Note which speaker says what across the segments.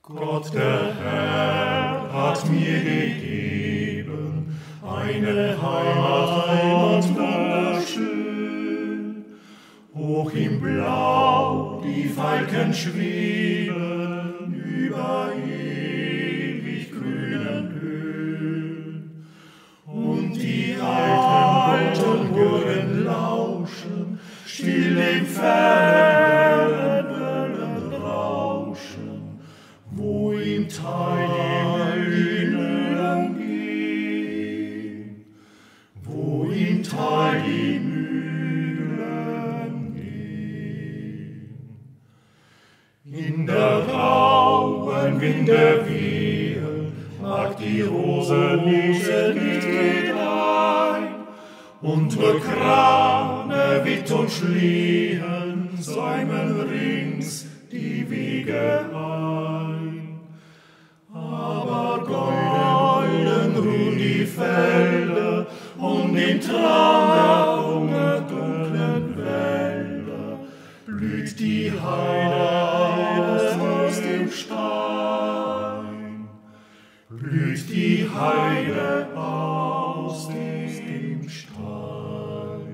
Speaker 1: Gott der Herr hat mir gegeben eine Heimat wunderschön. Hoch im Blau die Falken schweben über ewig grünen Höhen. Und die alten Burgen lauschen, still im fernen Wellen rauschen, wo im Tal die Mühlen gehen, wo im Tal die Mühlen gehen. In der rauen Winterwehe mag die Rose nicht gedeihen, und Krane, Witt und Schlehen säumen rings die Wege ein. Aber golden ruhen die Felder und im Traum der dunklen Wälder blüht die Heide aus dem Stein, blüht die Heide aus dem Stein.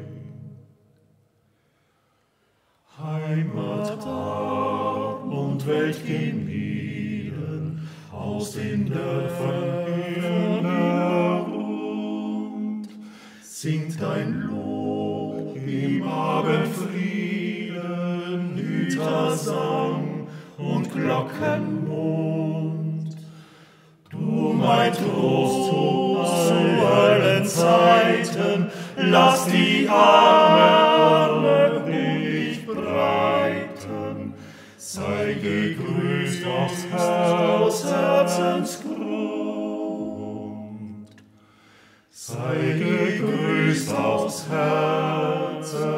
Speaker 1: Heimat arm und Welt gemieden, aus den Dörfern herund, singt dein Lob im Abendfrieden, Hütersang und Glockenmund. Du, mein Trost zu allen Zeiten, lass die Arme dich breiten. Sei gegrüßt aus Herzensgrund. Sei gegrüßt aus Herzensgrund.